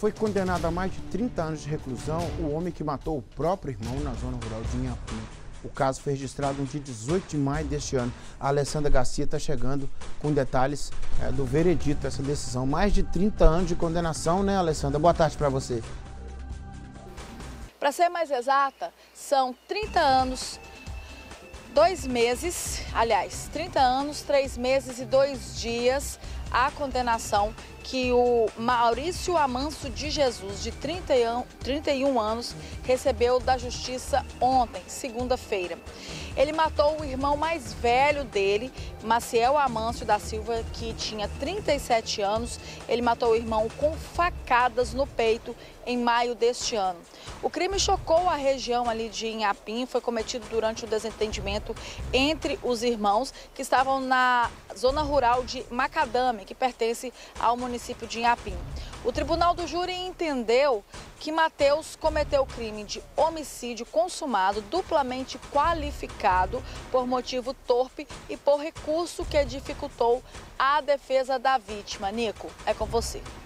Foi condenado a mais de 30 anos de reclusão o homem que matou o próprio irmão na zona rural de Inhapim. O caso foi registrado no dia 18 de maio deste ano. A Alessandra Garcia está chegando com detalhes do veredito dessa decisão. Mais de 30 anos de condenação, né, Alessandra? Boa tarde para você. Para ser mais exata, são 30 anos, 2 meses, aliás, 30 anos, 3 meses e 2 dias a condenação que o Maurício Amancio de Jesus, de 31 anos, recebeu da Justiça ontem, segunda-feira. Ele matou o irmão mais velho dele, Maciel Amancio da Silva, que tinha 37 anos. Ele matou o irmão com facadas no peito em maio deste ano. O crime chocou a região ali de Inhapim, foi cometido durante o desentendimento entre os irmãos que estavam na zona rural de Macadame, que pertence ao município de Inhapim. O Tribunal do Júri entendeu que Mateus cometeu o crime de homicídio consumado, duplamente qualificado por motivo torpe e por recurso que dificultou a defesa da vítima. Nico, é com você.